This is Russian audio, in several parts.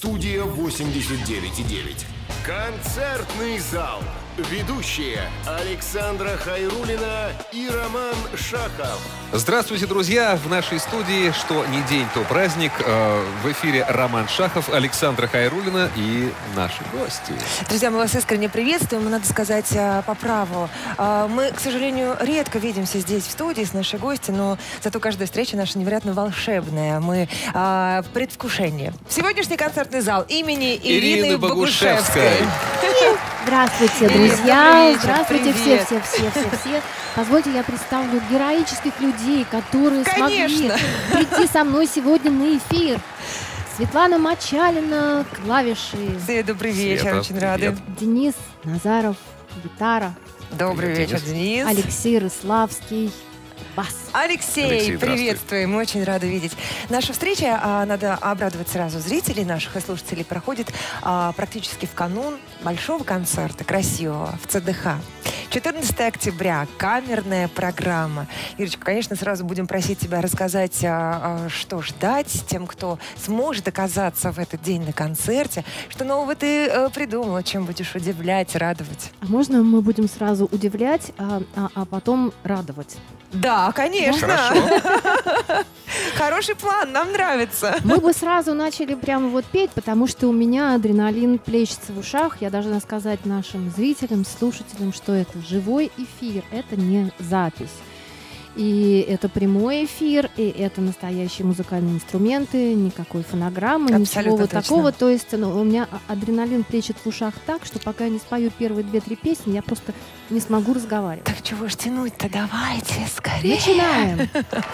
Студия 89,9. Концертный зал. Ведущие Александра Хайруллина и Роман Шахов. Здравствуйте, друзья! В нашей студии, что не день, то праздник. В эфире Роман Шахов, Александра Хайруллина и наши гости. Друзья, мы вас искренне приветствуем. Надо сказать по праву. Мы, к сожалению, редко видимся здесь, в студии, с нашей гостью, но зато каждая встреча наша невероятно волшебная. Мы в предвкушении. Сегодняшний концертный зал имени Ирины Богушевской. Здравствуйте, друзья! Здравствуйте все. Позвольте, я представлю героических людей, которые смогли прийти со мной сегодня на эфир. Светлана Мочалина, клавиши. Свет, добрый вечер, очень рады. Денис Назаров, гитара. Добрый вечер, Денис. Алексей Рыславский, бас. Алексей, приветствуем, мы очень рады видеть. Наша встреча, надо обрадовать сразу зрителей наших и слушателей, проходит практически в канун большого концерта, красивого, в ЦДХ. 14 октября, камерная программа. Ирочка, конечно, сразу будем просить тебя рассказать, что ждать тем, кто сможет оказаться в этот день на концерте. Что нового ты придумала, чем будешь удивлять, радовать? А можно мы будем сразу удивлять, а потом радовать? Да, конечно. Хорошо. Хороший план, нам нравится. Мы бы сразу начали прямо вот петь, потому что у меня адреналин плещется в ушах. Я должна сказать нашим зрителям, слушателям, что это живой эфир, это не запись. И это прямой эфир, и это настоящие музыкальные инструменты, никакой фонограммы, ничего вот такого. То есть у меня адреналин плещет в ушах так, что пока я не спою первые 2-3 песни, я просто не смогу разговаривать. Так чего ж тянуть-то? Давайте скорее. Начинаем.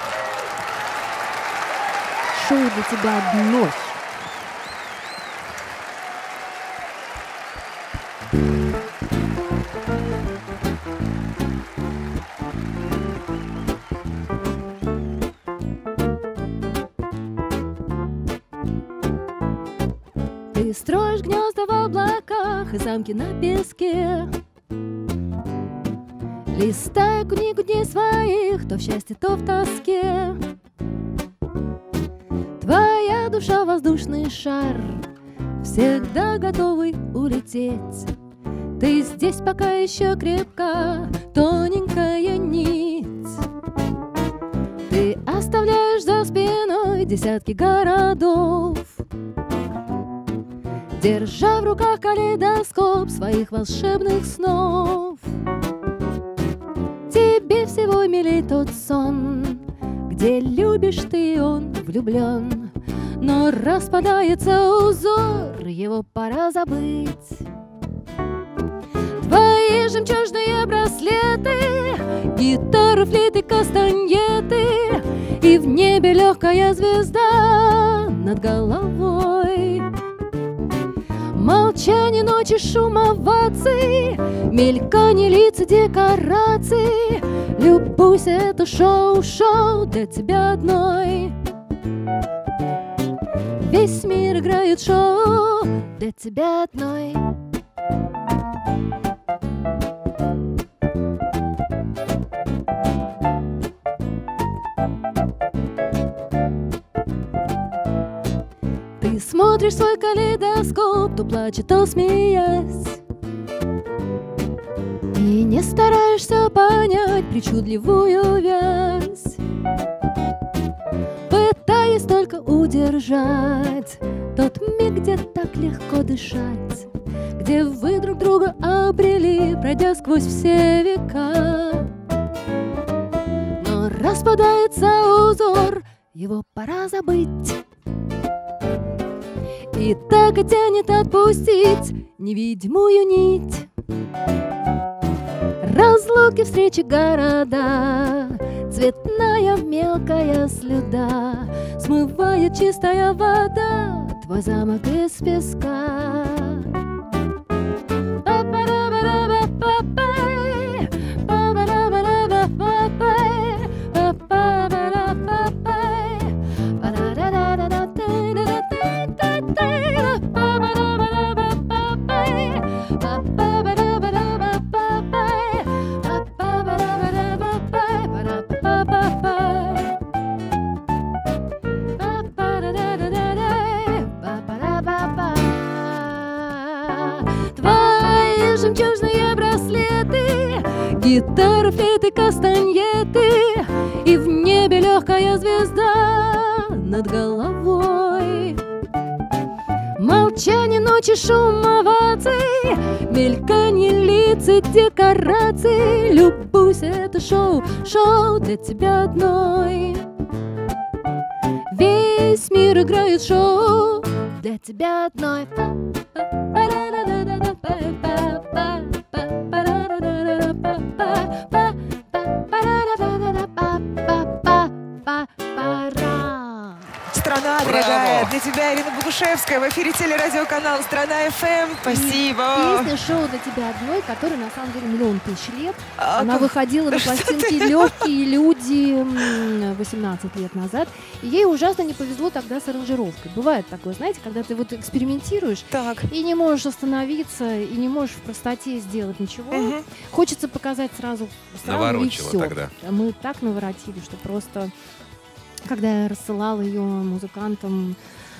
Шоу для тебя одной. Ты строишь гнезда в облаках и замки на песке, листая книгу дней своих, то в счастье, то в тоске. Твоя душа — воздушный шар, всегда готовый улететь. Ты здесь пока еще крепка, тоненькая нить. Ты оставляешь за спиной десятки городов, держа в руках калейдоскоп своих волшебных снов. Тебе всего милей тот сон, где любишь ты, и он влюблен, но распадается узор, его пора забыть. Твои жемчужные браслеты, гитары, флейты, кастаньеты, и в небе легкая звезда над головой. Молчание ночи, шум оваций, мелькание лиц и декораций. Любуйся, это шоу для тебя одной. Весь мир играет шоу для тебя одной. Ты смотришь свой калейдоскоп, то плачет, то смеясь, и не стараешься понять причудливую вязь, пытаясь только удержать тот миг, где так легко дышать, где вы друг друга обрели, пройдя сквозь все века. Но распадается узор, его пора забыть. И так и тянет отпустить невидимую нить. Разлуки, встречи, города, цветная мелкая слюда, смывает чистая вода твой замок из песка. Твои жемчужные браслеты, гитара, флейты, кастаньеты, и в небе легкая звезда над головой. Молчание ночи, шум оваций, мельканье лиц и декораций. Любуйся, это шоу, шоу для тебя одной. Весь мир играет шоу для тебя одной. Страна, дорогая, для тебя Ирина Богушевская в эфире телерадиоканала «Страна ФМ». Спасибо. Песня «Шоу для тебя одной», которая на самом деле 1 000 000 лет. Она выходила на пластинке «Легкие люди» 18 лет назад. И ей ужасно не повезло тогда с аранжировкой. Бывает такое, знаете, когда ты вот экспериментируешь и не можешь остановиться, и не можешь в простоте сделать ничего. Хочется показать сразу и все. Тогда. Мы так наворотили, что просто... Когда я рассылала ее музыкантам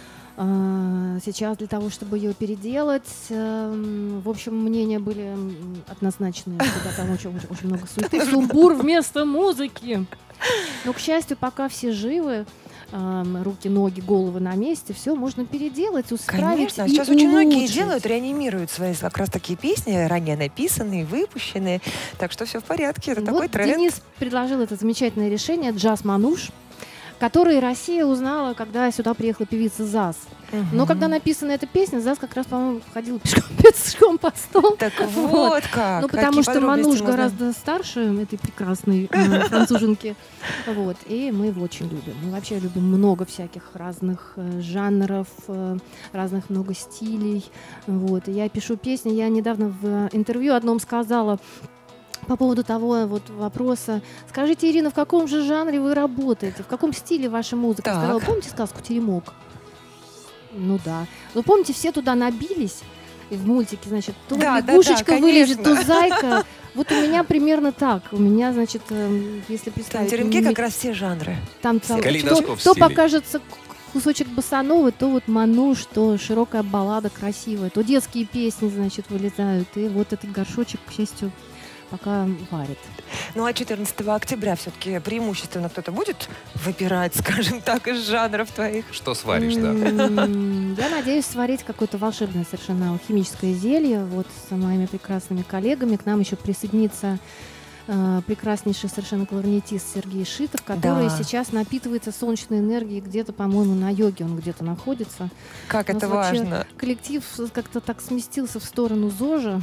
сейчас для того, чтобы ее переделать, в общем, мнения были однозначные, когда там очень много суеты, сумбур вместо музыки. Но, к счастью, пока все живы, руки, ноги, головы на месте, все можно переделать, исправить. Конечно, сейчас очень многие делают, реанимируют свои как раз такие песни, ранее написанные, выпущенные, так что все в порядке, это такой тренд. Денис предложил это замечательное решение, джаз-мануш, который Россия узнала, когда сюда приехала певица ЗАЗ. Но когда написана эта песня, ЗАЗ как раз, по-моему, ходила пешком по столу. Так вот как. Ну, потому что Мануш гораздо старше этой прекрасной француженки. Вот. И мы его очень любим. Мы вообще любим много всяких разных жанров, разных много стилей. Вот. И я пишу песни. Я недавно в интервью одном сказала по поводу того вот вопроса. Скажите, Ирина, в каком же жанре вы работаете? В каком стиле ваша музыка? Я сказала, помните сказку «Теремок»? Ну да. Но помните, все туда набились в мультике, значит, то лягушечка вылезет, то зайка. Вот у меня примерно так. У меня, значит, если представить... В «Теремке» как раз все жанры. Там то покажется кусочек босановый, то вот Мануш, то широкая баллада красивая, то детские песни, значит, вылезают. И вот этот горшочек, к счастью, пока варит. Ну а 14 октября все-таки преимущественно кто-то будет выбирать, скажем так, из жанров твоих? Что сваришь, да? Я надеюсь сварить какое-то волшебное совершенно алхимическое зелье. Вот с моими прекрасными коллегами. К нам еще присоединится прекраснейший совершенно кларнетист Сергей Шитов, который сейчас напитывается солнечной энергией где-то, по-моему, на йоге он где-то находится. Как это важно. Коллектив как-то так сместился в сторону ЗОЖа.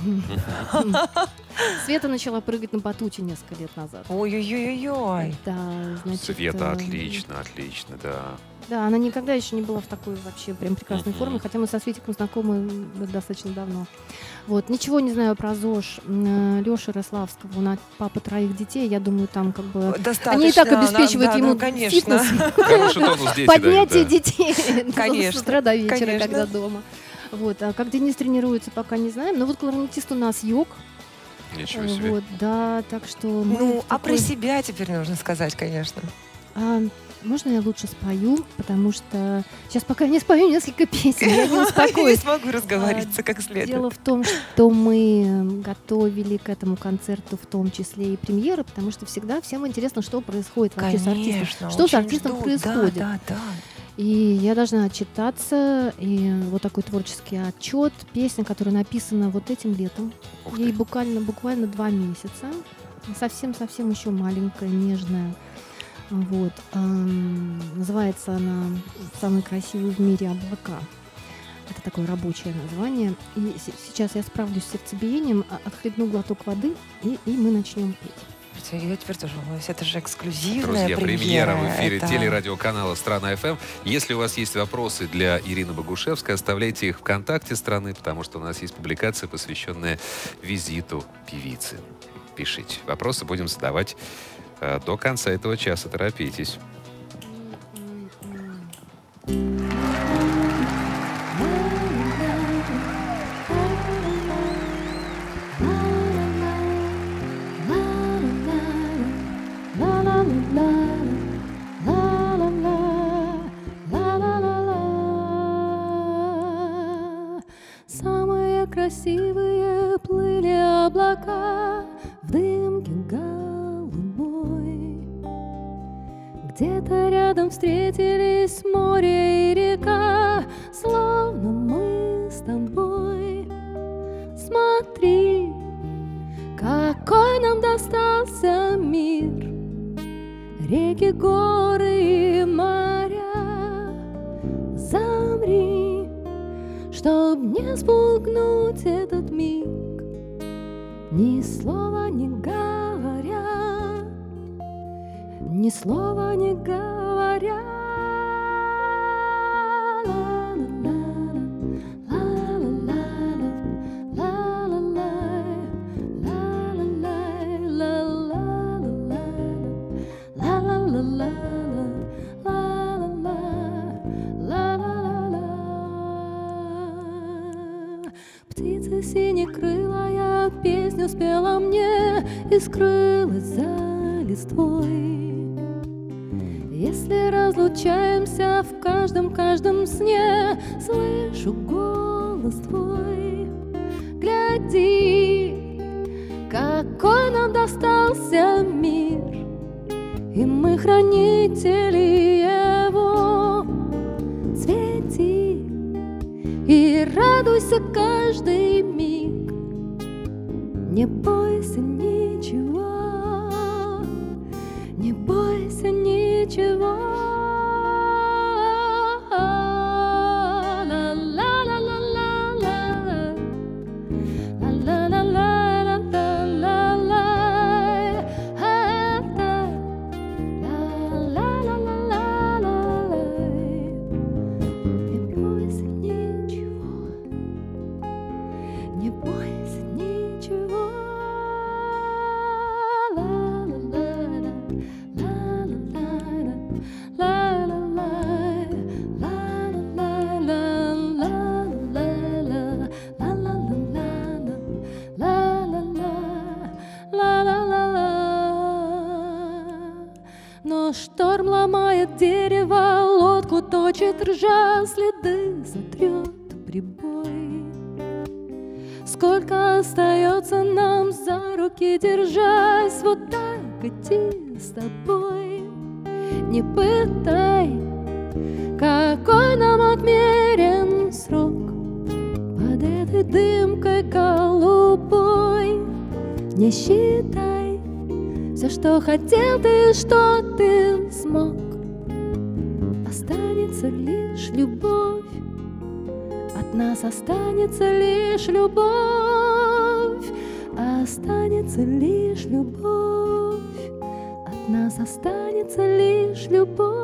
Света начала прыгать на батуте несколько лет назад. Ой-ой-ой-ой. Да, значит, Света, отлично, да. Да, она никогда еще не была в такой вообще прям прекрасной форме, хотя мы со Светиком знакомы достаточно давно. Вот, ничего не знаю про ЗОЖ. Лёши Рославского, у нас папа 3 детей, я думаю, там как бы... Достаточно, они и так обеспечивают ему фитнес. Поднятие детей с утра до вечера, когда дома. Вот, а как Денис тренируется, пока не знаем. Но вот кларнетист у нас йог. Ничего себе. Вот, да, так что... Ну, а про себя теперь нужно сказать, конечно. Можно я лучше спою, потому что сейчас пока не спою несколько песен, я не успокоюсь. Не смогу разговориться как следует. Дело в том, что мы готовили к этому концерту в том числе и премьеры, потому что всегда всем интересно, что происходит вообще с артистом. Что с артистом происходит. Да. И я должна отчитаться, и вот такой творческий отчет, песня, которая написана вот этим летом. Ей буквально 2 месяца. Совсем еще маленькая, нежная. Вот. Называется она «Самый красивый в мире облака». Это такое рабочее название. И сейчас я справлюсь с сердцебиением, отхлебну глоток воды, и мы начнем петь. Я теперь тоже волнуюсь. Это же эксклюзивная Друзья, премьера в эфире телерадиоканала «Страна ФМ». Если у вас есть вопросы для Ирины Богушевской, оставляйте их ВКонтакте «Страны», потому что у нас есть публикация, посвященная визиту певицы. Пишите. Вопросы будем задавать до конца этого часа. Торопитесь. Самая красивые плыли облака в дымке голубой. Где-то рядом встретились море и река, словно мы с тобой. Смотри, какой нам достался мир, реки, горы и моря. Замри, чтоб не спугнуть этот миг, ни слова не говоря, ни слова не говоря. Птица синекрылая песню спела мне и скрылась за листвой. Если разлучаемся в каждом сне, слышу голос твой. Гляди, какой нам достался мир, и мы хранители его. Цвети и радуйся каждый миг, не бойся ничего, не бойся ничего. Но шторм ломает дерево, лодку точит ржа, следы сотрет прибой. Сколько остается нам за руки держась, вот так идти с тобой. Не пытай, какой нам отмерен срок под этой дымкой голубой. Не считай все, что хотел ты, что ты смог. Останется лишь любовь, от нас останется лишь любовь. Останется лишь любовь, от нас останется лишь любовь.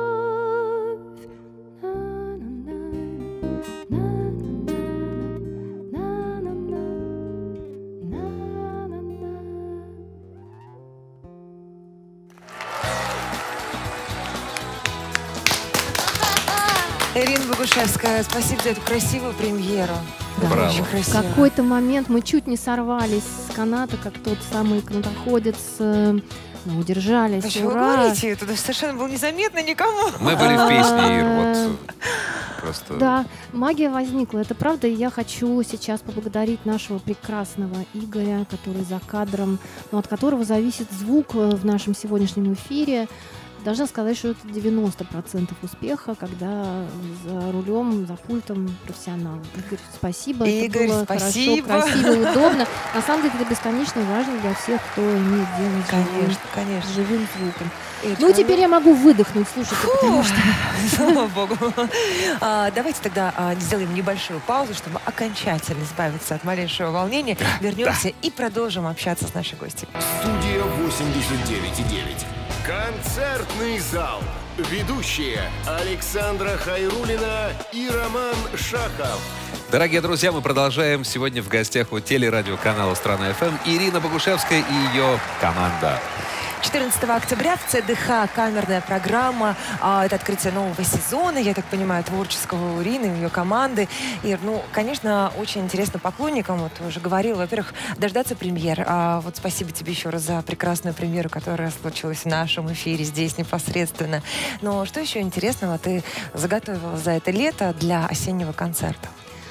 Ирина Богушевская, спасибо за эту красивую премьеру. Да, браво. Очень в красиво. какой-то момент мы чуть не сорвались с каната, как тот самый канатоходец, но удержались. А что вы Ура! говорите? Это совершенно было незаметно никому. Мы были в песне, Ир, вот просто... Да, магия возникла, это правда. И я хочу сейчас поблагодарить нашего прекрасного Игоря, который за кадром, но от которого зависит звук в нашем сегодняшнем эфире. Должна сказать, что это 90% успеха, когда за рулем, за пультом профессионал. Игорь, спасибо. Игорь, это было спасибо. хорошо, красиво, удобно. На самом деле это бесконечно важно для всех, кто имеет дело с Конечно, конечно. живым звуком. Ирочка, Ну, теперь я могу выдохнуть, слушайте, потому что... Слава богу. Давайте тогда сделаем небольшую паузу, чтобы окончательно избавиться от малейшего волнения. Вернемся и продолжим общаться с нашей гостьей. Студия 89,9. Концертный зал. Ведущие Александра Хайруллина и Роман Шахов. Дорогие друзья, мы продолжаем. Сегодня в гостях у телерадиоканала «Страна ФМ» Ирина Богушевская и ее команда. 14 октября в ЦДХ камерная программа. Это открытие нового сезона, я так понимаю, творческого у Ирины, ее команды. Ир, ну, конечно, очень интересно поклонникам. Вот уже говорила, во-первых, дождаться премьер. Вот спасибо тебе еще раз за прекрасную премьеру, которая случилась в нашем эфире здесь непосредственно. Но что еще интересного ты заготовила за это лето для осеннего концерта?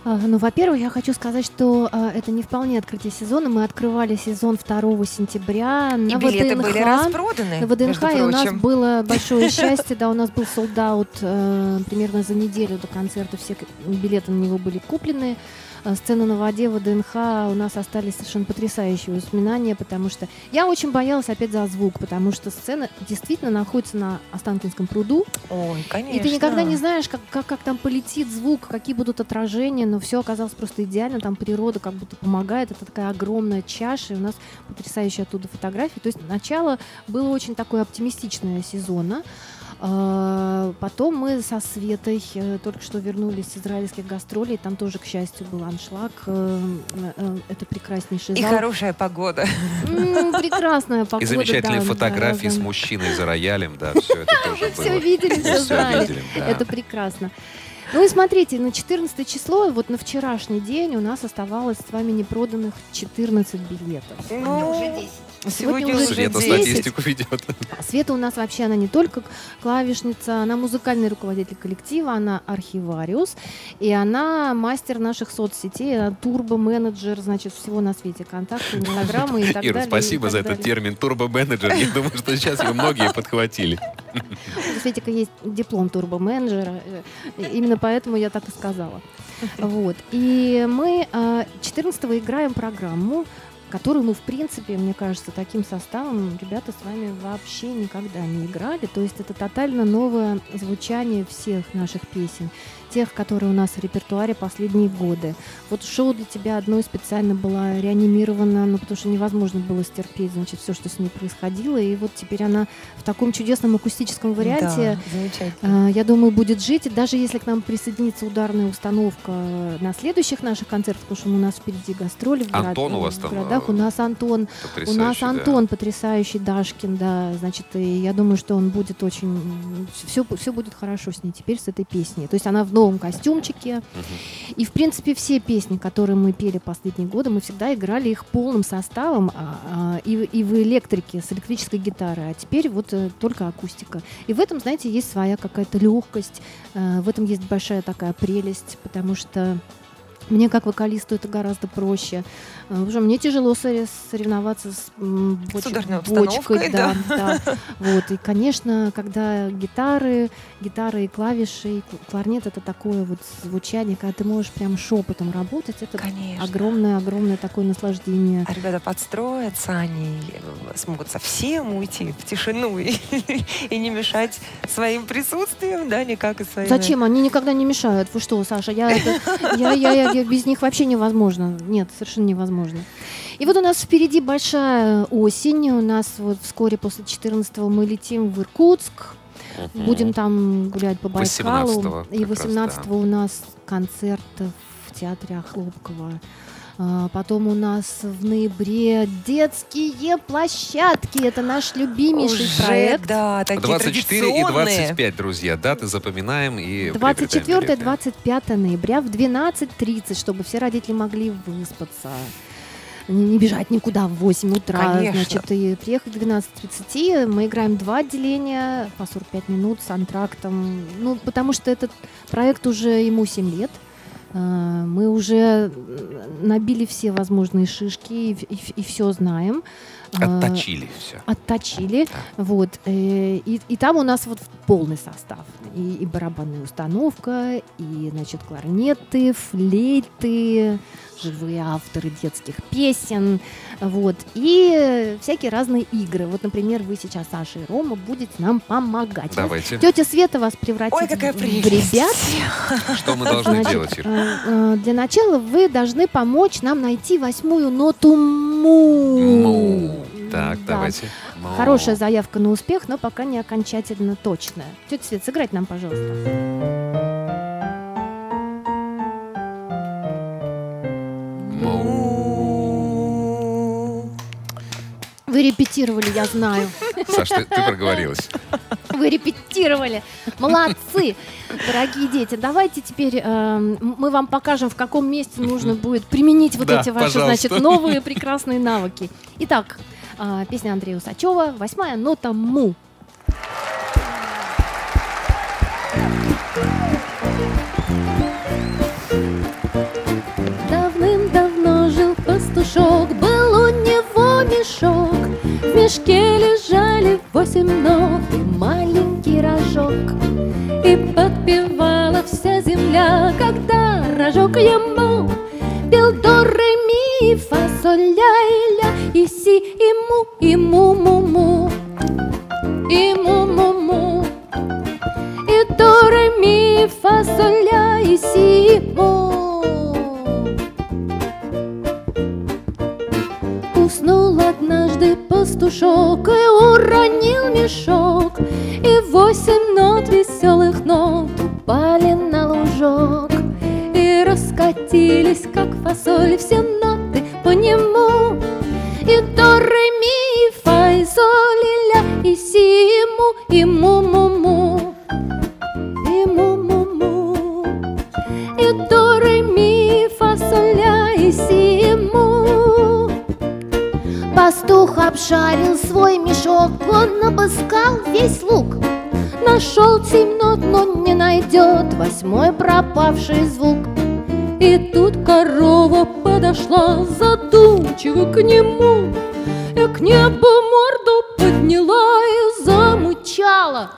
Ну, во-первых, я хочу сказать, что это не вполне открытие сезона. Мы открывали сезон 2 сентября на ВДНХ. И билеты были распроданы, на ВДНХ, и у нас было большое счастье. Да, у нас был солд-аут примерно за неделю до концерта. Все билеты на него были куплены. Сцена на воде, ВДНХ, у нас остались совершенно потрясающие воспоминания, потому что я очень боялась опять за звук, потому что сцена действительно находится на Останкинском пруду. Ой, конечно. И ты никогда не знаешь, как там полетит звук, какие будут отражения, но все оказалось просто идеально, там природа как будто помогает, это такая огромная чаша, и у нас потрясающие оттуда фотографии. То есть начало было очень такое оптимистичное сезона. Потом мы со Светой только что вернулись с израильских гастролей. Там тоже, к счастью, был аншлаг. Это прекраснейший зал. И хорошая погода. Прекрасная погода. И замечательные фотографии с мужчиной за роялем. Да, все это тоже было. Все видели, все знали. Это прекрасно. Ну и смотрите, на 14 число, вот на вчерашний день у нас оставалось с вами непроданных 14 билетов. Ну, уже 10. Сегодня уже Света 10. статистику ведет. Света у нас вообще, она не только клавишница, она музыкальный руководитель коллектива, она архивариус, и она мастер наших соцсетей, она турбо-менеджер, значит, всего на свете, контакты, инстаграмы и так Ира, далее. спасибо за этот термин турбо-менеджер. Я думаю, что сейчас его многие подхватили. У Светика есть диплом турбо-менеджера, именно поэтому я так и сказала. Вот. И мы 14-го играем программу, которую мы, в принципе, мне кажется, таким составом ребята с вами вообще никогда не играли. То есть это тотально новое звучание всех наших песен, тех, которые у нас в репертуаре последние годы. Вот шоу для тебя одной специально было реанимировано, ну, потому что невозможно было стерпеть, значит, все, что с ней происходило. И вот теперь она в таком чудесном акустическом варианте, замечательно. Я думаю, будет жить. И даже если к нам присоединится ударная установка на следующих наших концертах, потому что у нас впереди гастроли в Антон у вас там городах. У нас Антон потрясающий, Дашкин, да, значит, и я думаю, что он будет очень, все будет хорошо с ней теперь, с этой песней. То есть она в новом костюмчике. И, в принципе, все песни, которые мы пели последние годы, мы всегда играли их полным составом и в электрике, с электрической гитарой, а теперь вот только акустика. И в этом, знаете, есть своя какая-то легкость, в этом есть большая такая прелесть, потому что мне, как вокалисту, это гораздо проще. Уже мне тяжело соревноваться с бочкой. Да. Вот. И, конечно, когда гитары и клавиши, и кларнет — это такое вот звучание, когда ты можешь прям шепотом работать, это огромное такое наслаждение. А ребята подстроятся, они смогут совсем уйти в тишину и не мешать своим присутствием, да, никак и своим. Зачем? Они никогда не мешают. Вы что, Саша? Я без них вообще невозможно. Нет, совершенно невозможно. И вот у нас впереди большая осень. У нас вот вскоре после 14-го мы летим в Иркутск. Будем там гулять по Байкалу. И 18-го у нас концерт в театре Хлопкова. Потом у нас в ноябре детские площадки. Это наш любимейший проект. Да, такие 24 и 25, друзья. Даты запоминаем и 24-25 ноября в 12:30, чтобы все родители могли выспаться. Не бежать никуда в 8 утра. Конечно. Значит, и приехать к 12:30. Мы играем 2 отделения по 45 минут с антрактом. Ну, потому что этот проект уже ему 7 лет. Мы уже набили все возможные шишки и все знаем. Отточили все. Отточили. Да. Вот. И там у нас вот полный состав. И барабанная установка, и, значит, кларнеты, флейты, живые авторы детских песен, вот, и всякие разные игры. Вот, например, вы сейчас, Саша и Рома, будете нам помогать. Давайте. Тетя Света вас превратит в ребят. Что мы должны делать, Ира? Для начала вы должны помочь нам найти 8-ю ноту му. Так, да. давайте. Хорошая заявка на успех, но пока не окончательно точная. Тетя Свет, сыграйте нам, пожалуйста. Вы репетировали, я знаю. Саш, ты проговорилась. Вы репетировали. Молодцы, дорогие дети. Давайте теперь мы вам покажем, в каком месте нужно будет применить вот эти ваши, значит, новые прекрасные навыки. Итак, песня Андрея Усачева, 8-я нота му. мешке лежали 8 нот и маленький рожок. И подпевала вся земля, когда рожок ему пел до, ре, ми, фа, соль, ля, и ля, и си, и му, му, му, и му, и до, ре, ми, фа, соль, ля, и си, и му. Уснул однажды пастушок и уронил мешок, и 8 нот, веселых нот, упали на лужок. И раскатились, как фасоль, все ноты по нему. И до, ре, ми, фа, и соль, и ля, и си, и му, му, и му, и до, ре, ми, фа, соль, ля, и си, и му. Пастух обшарил свой мешок, он обыскал весь луг. Нашел 7 нот, но не найдет 8-й пропавший звук. И тут корова подошла задумчиво к нему, и к небу морду подняла и замычала.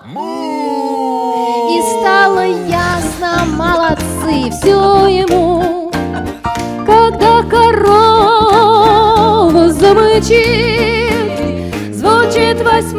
И стало ясно, молодцы, все ему. Когда корова замычит, звучит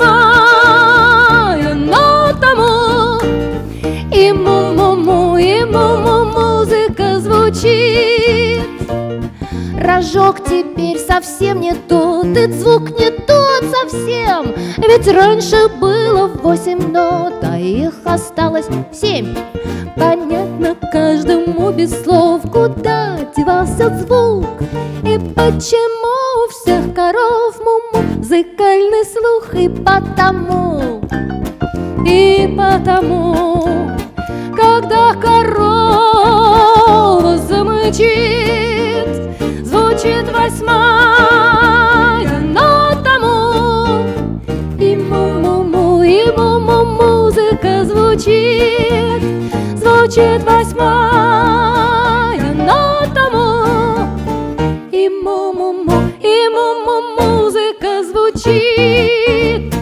8-я нота му. И му, и му, музыка звучит. Рожок теперь совсем не тот, и звук не тот совсем. Ведь раньше было 8 нот, а их осталось 7. Понятно каждому без слов, куда девался звук. И почему у всех коров музыкальный слух. И потому, когда корова замычит, звучит 8-я нота му. И му, музыка звучит, звучит 8-я нота му. И му, музыка звучит.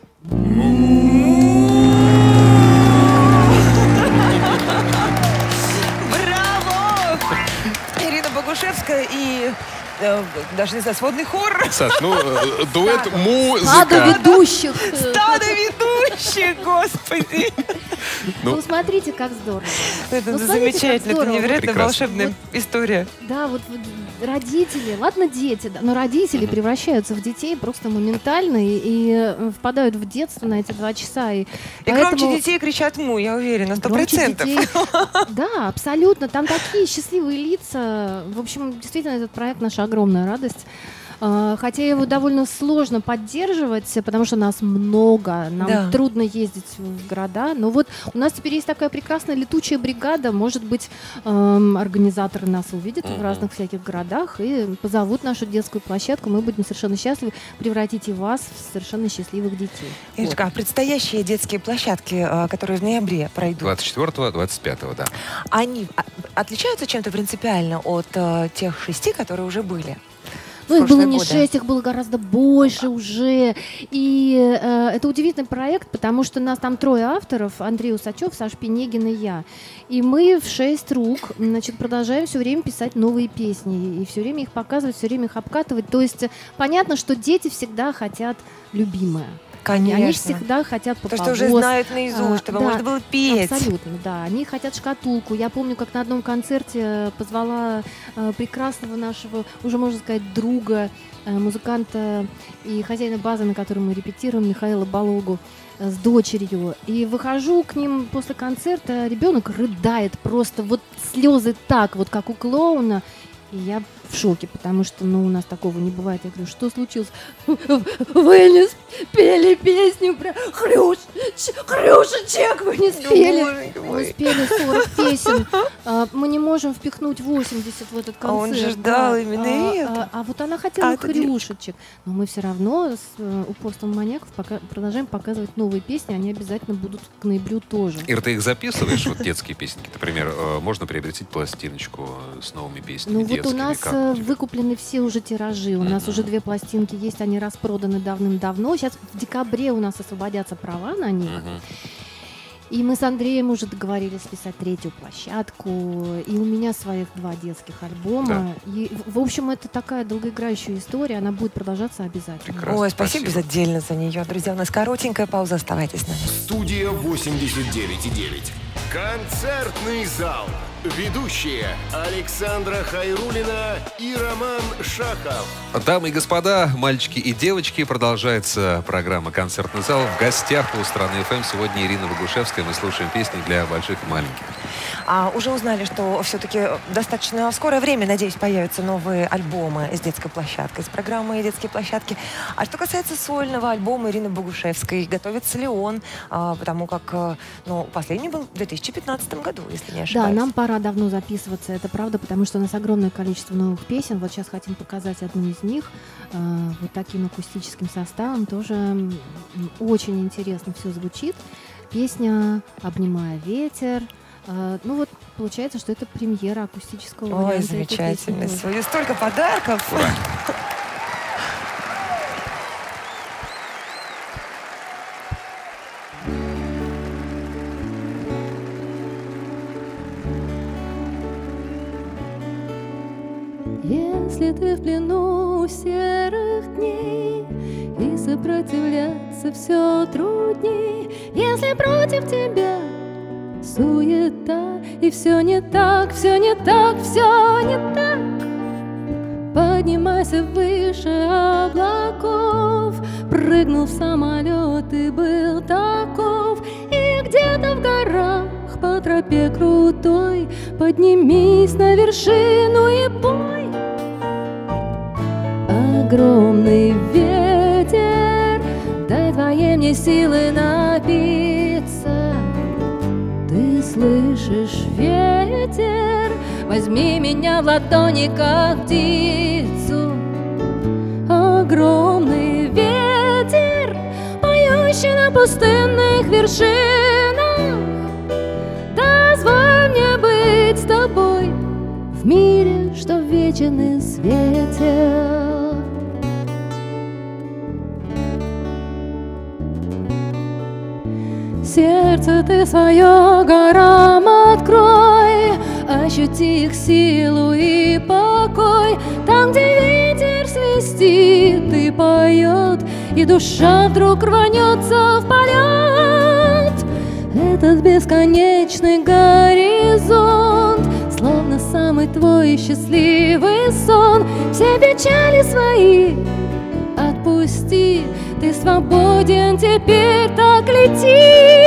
Богушевская и даже не знаю, сводный хор. Саш, ну, дуэт музыка. Стадо ведущих. Стадо ведущих, господи. Ну, смотрите, как здорово. Это замечательно, это невероятно Прекрасно. волшебная история. Да, вот родители, ладно, дети, да, но родители превращаются в детей просто моментально и впадают в детство на эти 2 часа. И громче детей кричат му, я уверена, 100%. Да, абсолютно. Там такие счастливые лица. В общем, действительно, этот проект — наша огромная радость. Хотя его довольно сложно поддерживать, потому что нас много, нам трудно ездить в города. Но вот у нас теперь есть такая прекрасная летучая бригада. Может быть, организаторы нас увидят в разных всяких городах и позовут нашу детскую площадку. Мы будем совершенно счастливы превратить и вас в совершенно счастливых детей. Ирочка, а предстоящие детские площадки, которые в ноябре пройдут? 24-25, да. Они отличаются чем-то принципиально от тех 6, которые уже были? Ну, их было не 6, их было гораздо больше уже. И это удивительный проект, потому что нас там 3 авторов: Андрей Усачев, Саша Пенегин и я. И мы в 6 рук, значит, продолжаем все время писать новые песни. И все время их показывать, все время их обкатывать. То есть понятно, что дети всегда хотят любимое. Конечно. Они всегда хотят попадать. То, что уже знают наизусть, чтобы да, можно было петь. Абсолютно, да. Они хотят шкатулку. Я помню, как на одном концерте позвала прекрасного нашего, уже можно сказать, друга, музыканта и хозяина базы, на которой мы репетируем, Михаила Балогу, с дочерью. И выхожу к ним после концерта, ребенок рыдает, просто вот слезы так, вот как у клоуна. И я в шоке, потому что, у нас такого не бывает. Я говорю, что случилось? Вы не спели песню про хрюшечек, вы не спели. Мы спели 40 песен. Мы не можем впихнуть 80 в этот концерт. А он же ждал именно это. А вот она хотела хрюшечек. Но мы все равно с упорством маньяков продолжаем показывать новые песни. Они обязательно будут к ноябрю тоже. Ир, ты их записываешь, вот детские песенки? Например, можно приобрести пластиночку с новыми песнями детскими? Вот у нас это выкуплены все уже тиражи. У нас уже 2 пластинки есть, они распроданы давным-давно. Сейчас в декабре у нас освободятся права на них. И мы с Андреем уже договорились писать 3-ю площадку. И у меня своих 2 детских альбома. Да. И, в общем, это такая долгоиграющая история. Она будет продолжаться обязательно. Прекрасно. Ой, спасибо безотдельно за нее. Друзья, у нас коротенькая пауза. Оставайтесь с нами. Студия 89,9. Концертный зал. Ведущие Александра Хайруллина и Роман Шахов. Дамы и господа, мальчики и девочки, продолжается программа «Концертный зал». В гостях у Страны ФМ сегодня Ирина Богушевская. Мы слушаем песни для больших и маленьких. Уже узнали, что все-таки достаточно в скорое время, надеюсь, появятся новые альбомы с детской площадкой, с программой «Детские площадки». А что касается сольного альбома Ирины Богушевской, готовится ли он? Потому как последний был в 2015 году, если не ошибаюсь. Да, нам пора давно записываться, это правда, потому что у нас огромное количество новых песен. Вот сейчас хотим показать одну из них вот таким акустическим составом. Тоже очень интересно все звучит. Песня «Обнимая ветер». Получается, что это премьера акустического варианта. Ой, замечательно. Сегодня столько подарков. Ура. Если ты в плену серых дней и сопротивляться все трудней, если против тебя суета и все не так, все не так, все не так, поднимайся выше облаков, прыгнул в самолет и был таков, и где-то в горах по тропе крутой поднимись на вершину и пой. Огромный ветер, дай твоей мне силы напиться. Ты слышишь ветер, возьми меня в ладони, как птицу. Огромный ветер, поющий на пустынных вершинах, дозволь мне быть с тобой в мире, что вечен и светел. Сердце ты свое горам открой, ощути их силу и покой. Там, где ветер свистит и поет, и душа вдруг рванется в полет. Этот бесконечный горизонт, словно самый твой счастливый сон. Все печали свои отпусти, ты свободен теперь, так лети.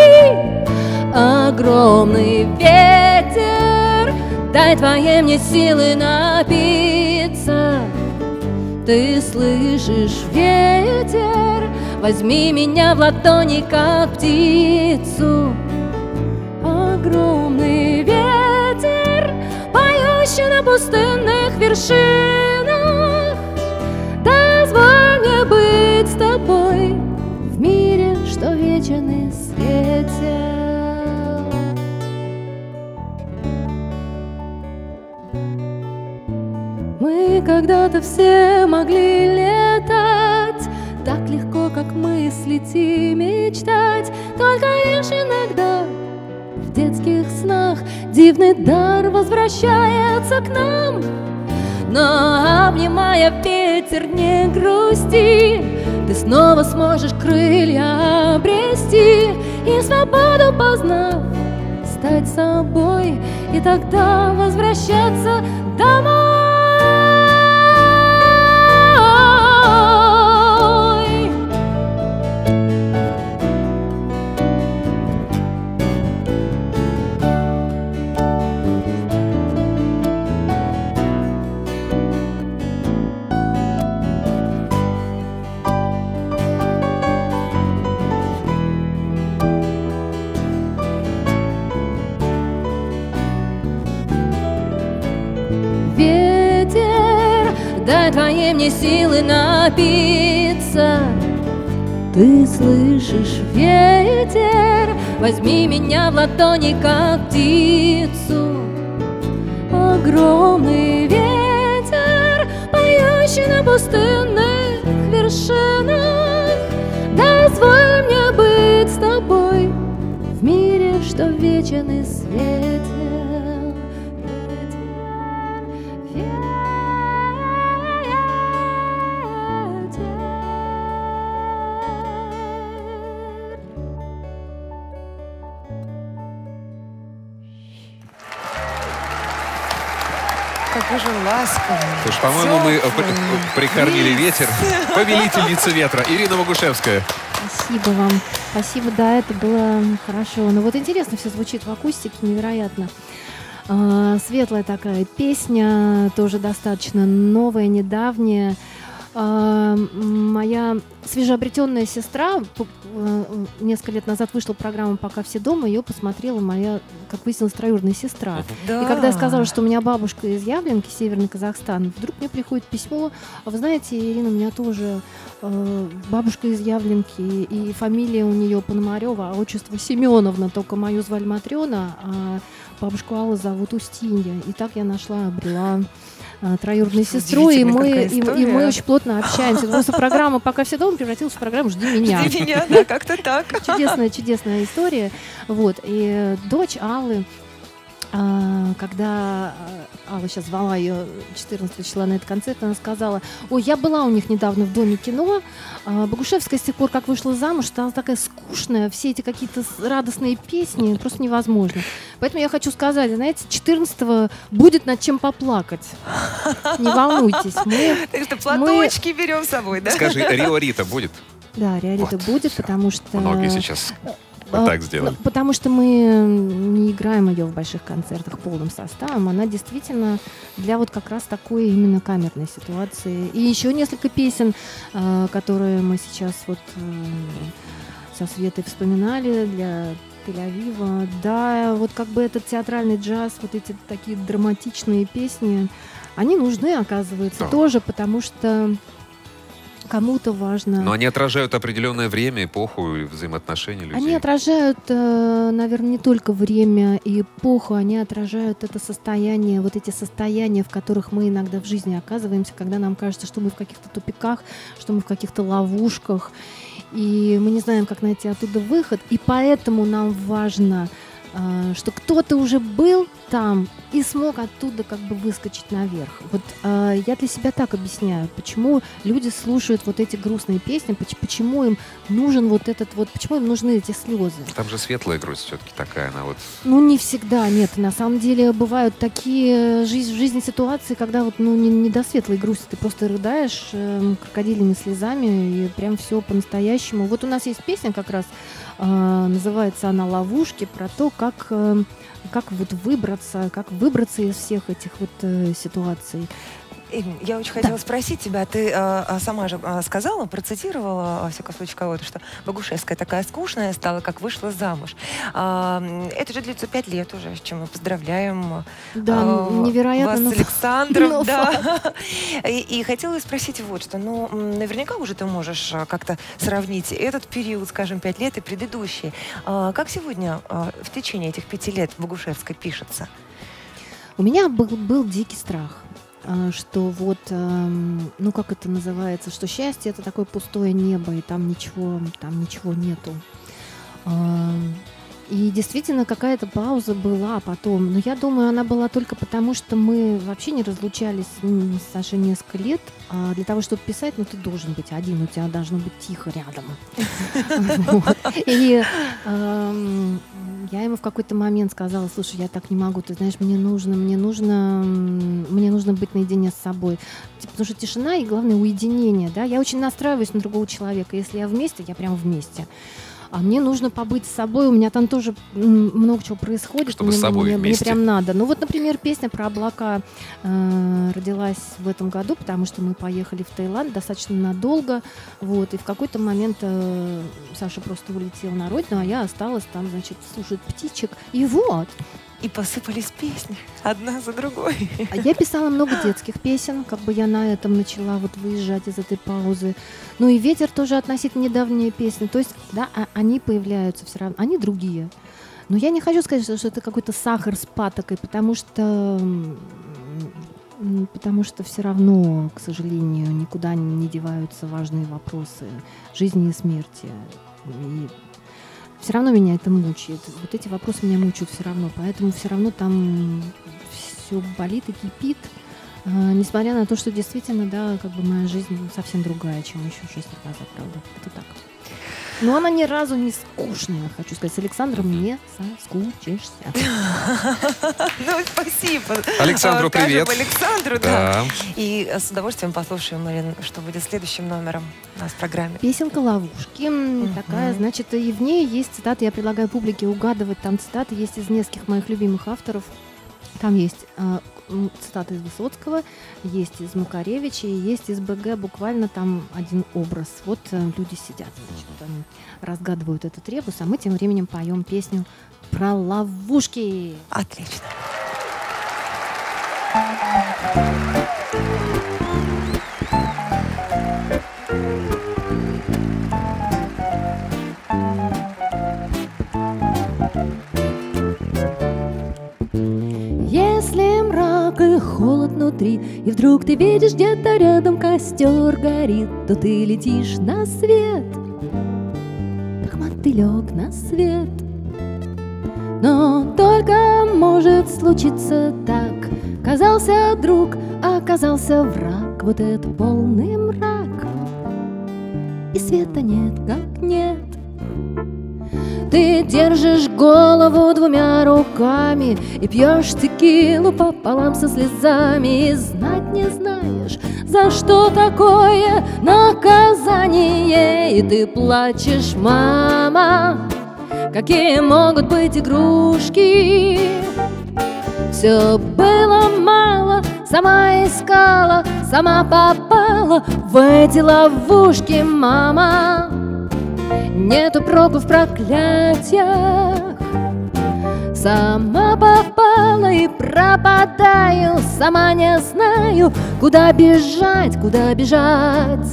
Огромный ветер, дай твоей мне силы напиться. Ты слышишь ветер, возьми меня в ладони, как птицу. Огромный ветер, поющий на пустынных вершинах, дозволь мне быть с тобой в мире, что вечен и светел. Мы когда-то все могли летать так легко, как мыслить и мечтать. Только лишь иногда в детских снах дивный дар возвращается к нам. Но, обнимая ветер, не грусти, ты снова сможешь крылья обрести и свободу познав, стать собой, и тогда возвращаться домой. Дай твоей мне силы напиться. Ты слышишь ветер, возьми меня в ладони, как птицу. Огромный ветер, на пустынных вершинах. Дозволь мне быть с тобой в мире, что вечен и светел. Какой же ласковый. Слушай, по-моему, мы прикормили ветер. Повелительница ветра Ирина Богушевская. Спасибо вам. Спасибо, да, это было хорошо. Но вот интересно все звучит в акустике, невероятно. Светлая такая песня, тоже достаточно новая, недавняя. Моя свежеобретенная сестра, несколько лет назад вышла программа «Пока все дома», ее посмотрела моя, как выяснилось, троюродная сестра. Да. И когда я сказала, что у меня бабушка из Явленки, Северный Казахстан, вдруг мне приходит письмо: вы знаете, Ирина, у меня тоже бабушка из Явленки, и фамилия у нее Пономарева, а отчество Семеновна, только мою звали Матрена, а бабушку Аллу зовут Устинья. И так я нашла, обрела троюродную сестру, и мы очень плотно общаемся. Просто программа «Пока все дома» превратилась в программу «Жди меня». «Жди меня», да, как-то так. Чудесная история. Вот. И дочь Аллы, когда Алла сейчас звала ее 14 числа на этот концерт, она сказала: ой, я была у них недавно в Доме кино, Богушевская с тех пор, как вышла замуж, стала такая скучная, все эти какие-то радостные песни, просто невозможно. Поэтому я хочу сказать, знаете, 14-го будет над чем поплакать. Не волнуйтесь. Так что платочки берем с собой, да? Скажи, Рио Рита будет? Да, Рио Рита будет, всё. потому что... Многие сейчас так сделали. Потому что мы не играем ее в больших концертах полным составом. Она действительно для вот как раз такой именно камерной ситуации. И еще несколько песен, которые мы сейчас вот со Светой вспоминали для Тель-Авива. Да, вот как бы этот театральный джаз, вот эти такие драматичные песни, они нужны, оказывается, Да. тоже, потому что кому-то важно. Но они отражают определенное время, эпоху и взаимоотношения людей. Они отражают, наверное, не только время и эпоху, они отражают это состояние, вот эти состояния, в которых мы иногда в жизни оказываемся, когда нам кажется, что мы в каких-то тупиках, что мы в каких-то ловушках, и мы не знаем, как найти оттуда выход, и поэтому нам важно, что кто-то уже был там и смог оттуда как бы выскочить наверх. Вот я для себя так объясняю, почему люди слушают вот эти грустные песни, почему им нужен вот этот вот, почему им нужны эти слезы. Там же светлая грусть все-таки такая, она вот... Ну, не всегда, нет. На самом деле бывают такие в жизни ситуации, когда вот, ну, не до светлой грусти, ты просто рыдаешь крокодильными слезами, и прям все по-настоящему. Вот у нас есть песня как раз, называется она «Ловушки», про то, как вот выбраться из всех этих вот ситуаций. Я очень хотела спросить тебя, ты сама же сказала, процитировала, во всяком случае, кого-то, что Богушевская такая скучная стала, как вышла замуж. Это же длится 5 лет уже, с чем мы поздравляем невероятно, вас с Александром. Да. И хотела спросить вот что. Ну, наверняка уже ты можешь как-то сравнить этот период, скажем, 5 лет и предыдущий. Как сегодня в течение этих 5 лет Богушевская пишется? У меня был дикий страх, что вот, ну как это называется, что счастье — это такое пустое небо, и там ничего нету. И действительно какая-то пауза была потом, но я думаю, она была только потому, что мы вообще не разлучались с Сашей несколько лет. А для того, чтобы писать, ну ты должен быть один, у тебя должно быть тихо рядом. И я ему в какой-то момент сказала: слушай, я так не могу, ты знаешь, мне нужно быть наедине с собой. Потому что тишина и, главное, уединение. Да? Я очень настраиваюсь на другого человека. Если я вместе, я прям вместе. А мне нужно побыть с собой, у меня там тоже много чего происходит. Чтобы с собой мне вместе. Прям надо. Ну вот, например, песня про облака родилась в этом году, потому что мы поехали в Таиланд достаточно надолго. Вот, и в какой-то момент Саша просто улетел на родину, а я осталась там, значит, слушать птичек. И вот. И посыпались песни, одна за другой. Я писала много детских песен, как бы я на этом начала вот выезжать из этой паузы. Ну и «Ветер» тоже относительно недавние песни. То есть, да, они появляются все равно, они другие. Но я не хочу сказать, что это какой-то сахар с патокой, потому что Потому что все равно, к сожалению, никуда не деваются важные вопросы жизни и смерти. И все равно меня это мучает. Вот эти вопросы меня мучают все равно. Поэтому все равно там все болит и кипит. Несмотря на то, что действительно, да, как бы моя жизнь совсем другая, чем еще 6 лет назад, правда. Это так. Но она ни разу не скучная, хочу сказать. С Александром не соскучишься. Ну, спасибо. Александру привет. Александру, да. И с удовольствием послушаем, Марин, что будет следующим номером у нас в программе. Песенка «Ловушки». Такая, значит, и в ней есть цитаты. Я предлагаю публике угадывать. Там цитаты есть из нескольких моих любимых авторов. Там есть цитаты из Высоцкого, есть из Макаревича и есть из БГ. Буквально там один образ. Вот люди сидят, значит, разгадывают этот ребус, а мы тем временем поем песню про ловушки. Отлично. Если мрак и холод внутри, и вдруг ты видишь где-то рядом костер горит, то ты летишь на свет, как мотылек на свет. Но только может случиться так: казался друг, а оказался враг. Вот это полный мрак, и света нет, как нет. Ты держишь голову двумя руками и пьешь текилу пополам со слезами, и знать не знаешь, за что такое наказание. И ты плачешь, мама, какие могут быть игрушки. Все было мало, сама искала, сама попала в эти ловушки, мама. Нету проку в проклятиях, сама попала и пропадаю, сама не знаю, куда бежать, куда бежать.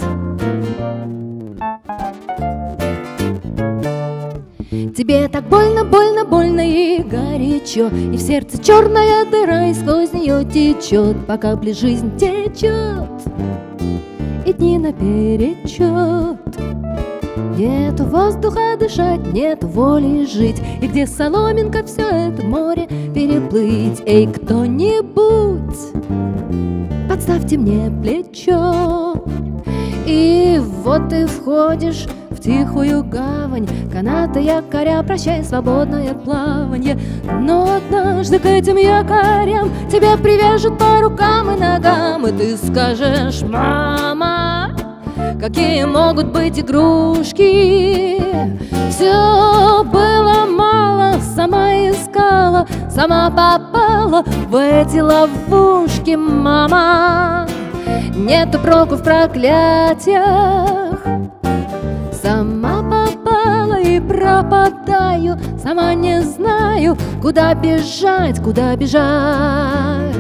Тебе так больно, больно, больно и горячо, и в сердце черная дыра, и сквозь нее течет, по капле жизнь течет, и дни наперечет. Нету воздуха дышать, нету воли жить, и где соломинка все это море переплыть. Эй, кто-нибудь, подставьте мне плечо. И вот ты входишь в тихую гавань, канаты якоря, прощай, свободное плаванье. Но однажды к этим якорям тебя привяжут по рукам и ногам, и ты скажешь, мама, какие могут быть игрушки. Все было мало, сама искала, сама попала в эти ловушки, мама. Нету проку в проклятиях, сама попала и пропадаю, сама не знаю, куда бежать, куда бежать.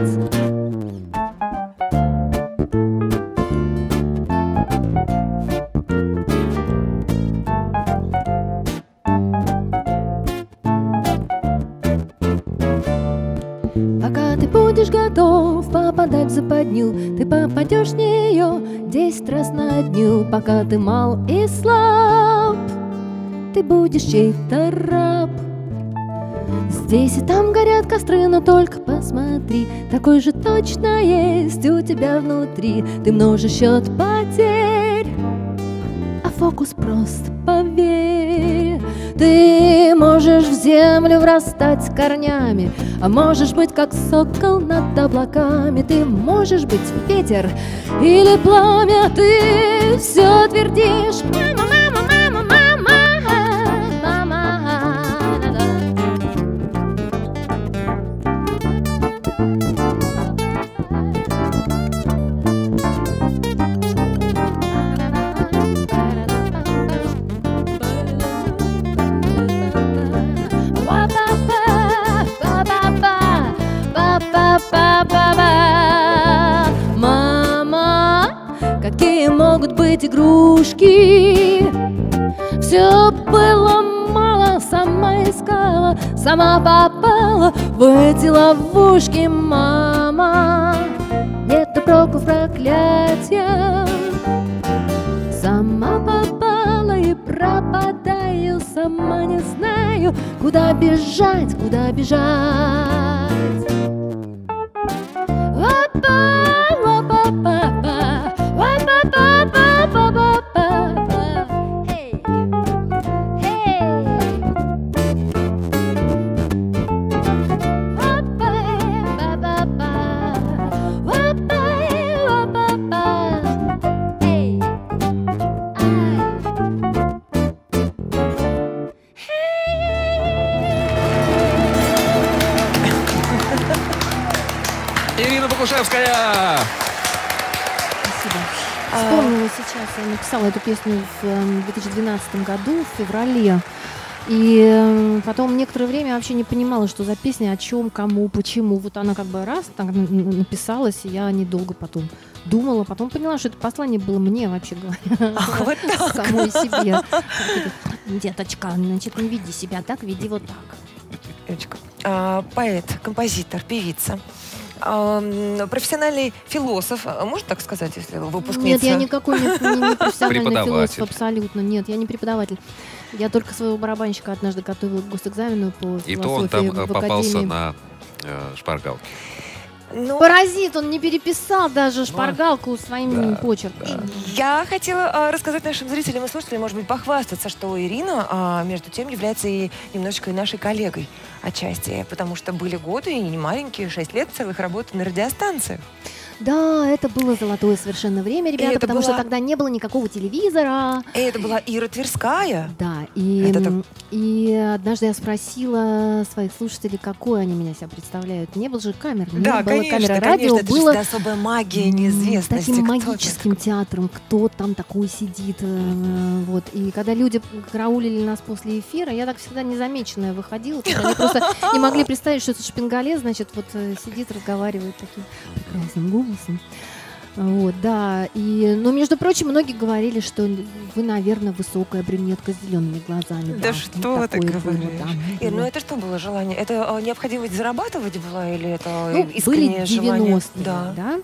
Пока ты будешь готов попадать в западню, ты попадешь в нее 10 раз на дню. Пока ты мал и слаб, ты будешь чей-то раб. Здесь и там горят костры, но только посмотри, такой же точно есть у тебя внутри. Ты множишь счет потерь, а фокус прост, поверь. Ты можешь в землю врастать корнями, а можешь быть как сокол над облаками. Ты можешь быть ветер или пламя. Ты все твердишь: мама, мама, мама, мама, мама. Мама, какие могут быть игрушки. Все было мало, сама искала, сама попала в эти ловушки, мама. руку в проклятие. Сама попала и пропадаю, сама не знаю, куда бежать, куда бежать. Ирина Богушевская! Спасибо. Вспомнила сейчас, я написала эту песню в 2012 году, в феврале. И потом некоторое время я вообще не понимала, что за песня, о чем, кому, почему. Вот она как бы раз так написалась, и я недолго потом думала. Потом поняла, что это послание было мне, вообще говоря. Вот так. Самой себе. Деточка, значит, не веди себя так, веди вот так. Девочка. Поэт, композитор, певица. Профессиональный философ, можно так сказать, если выпускница? Нет, я никакой не профессиональный Преподаватель. философ, абсолютно. Нет, я не преподаватель. Я только своего барабанщика однажды готовила к госэкзамену по философии. И то он там в попался академии. на шпаргалке. Ну, Паразит, он не переписал даже шпаргалку своим Да, почерком. да. я хотела рассказать нашим зрителям и слушателям, может быть, похвастаться, что Ирина, между тем, является и немножечко и нашей коллегой отчасти, потому что были годы, и не маленькие, 6 лет целых работы на радиостанции. Да, это было золотое совершенно время, ребята, это потому что была- тогда не было никакого телевизора. И это была Ира Тверская. Да, и однажды я спросила своих слушателей, какой они меня себя представляют. Не было же камер, не Да, было конечно, камеры, конечно, радио это же было всегда особая магия неизвестности. таким кто магическим это. театром, кто там такой сидит. Вот. И когда люди караулили нас после эфира, я так всегда незамеченная выходила, потому что они просто не могли представить, что это шпингалет, значит, вот сидит, разговаривает таким прекрасным голосом. Вот, да. Но, между прочим, многие говорили, что вы, наверное, высокая брюнетка с зелеными глазами. Да вот что ты такое было, говоришь? да. Ир, ну это что было желание? Это необходимость зарабатывать была или это Ну, были искреннее желание? 90-е, да.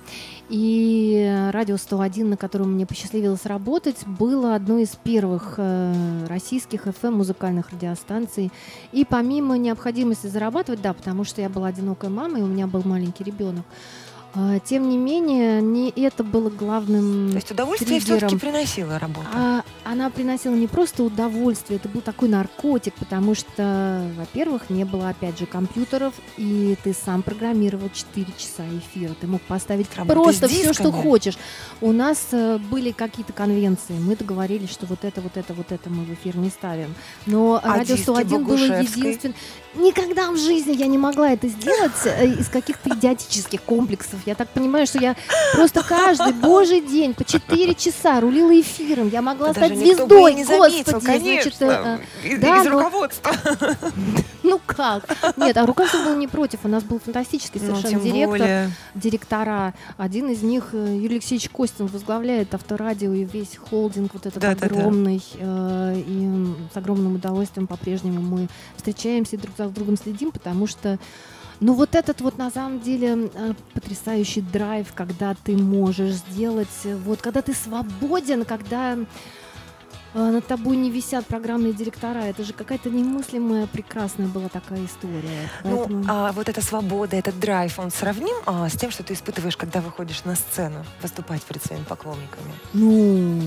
И радио 101, на котором мне посчастливилось работать, было одной из первых российских FM-музыкальных радиостанций. И помимо необходимости зарабатывать, да, потому что я была одинокой мамой, у меня был маленький ребенок, тем не менее, не это было главным То есть удовольствие триггером. все-таки приносила работа? Она приносила не просто удовольствие, это был такой наркотик, потому что, во-первых, не было, опять же, компьютеров, и ты сам программировал 4 часа эфира. Ты мог поставить Работа просто с все, что дисками. хочешь. У нас были какие-то конвенции, мы договорились, что вот это мы в эфир не ставим. Но радио диски 101 было Богушевской? единственным. Никогда в жизни я не могла это сделать из каких-то идиотических комплексов. Я так понимаю, что я просто каждый божий день по 4 часа рулила эфиром. Я могла Даже стать никто бы и звездой, не заметил, господи. конечно, Значит, из да, но- руководства. ну как? Нет, а руководство было не против. У нас был фантастический Ну, совершенно тем директор, более. директора. Один из них, Юрий Алексеевич Костин, возглавляет Авторадио и весь холдинг вот этот Да-да-да. огромный. И с огромным удовольствием по-прежнему мы встречаемся и друг за другом следим, потому что ну вот этот вот на самом деле потрясающий драйв, когда ты можешь сделать, вот когда ты свободен, когда над тобой не висят программные директора, это же какая-то немыслимая, прекрасная была такая история. Поэтому... Ну, вот эта свобода, этот драйв, он сравним с тем, что ты испытываешь, когда выходишь на сцену, выступать перед своими поклонниками? Ну,